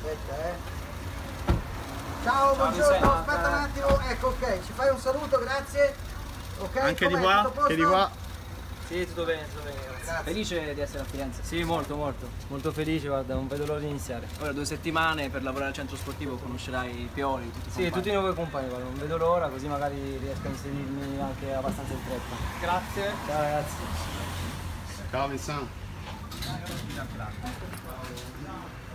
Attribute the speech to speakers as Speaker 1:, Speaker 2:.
Speaker 1: Aspetta, Ciao, buongiorno, aspetta un attimo, ecco, ok, ci fai un saluto, grazie. Ok,
Speaker 2: anche di qua, anche di qua.
Speaker 3: Sì, tutto bene, grazie. Felice di essere a Firenze? Sì, molto felice, guarda, non vedo l'ora di iniziare.
Speaker 4: Ora 2 settimane per lavorare al centro sportivo, conoscerai Pioli,
Speaker 3: tutti i nuovi compagni, guarda, non vedo l'ora, così magari riesco a inserirmi anche abbastanza in fretta.
Speaker 4: Grazie.
Speaker 3: Ciao ragazzi.
Speaker 2: Ciao Vincent.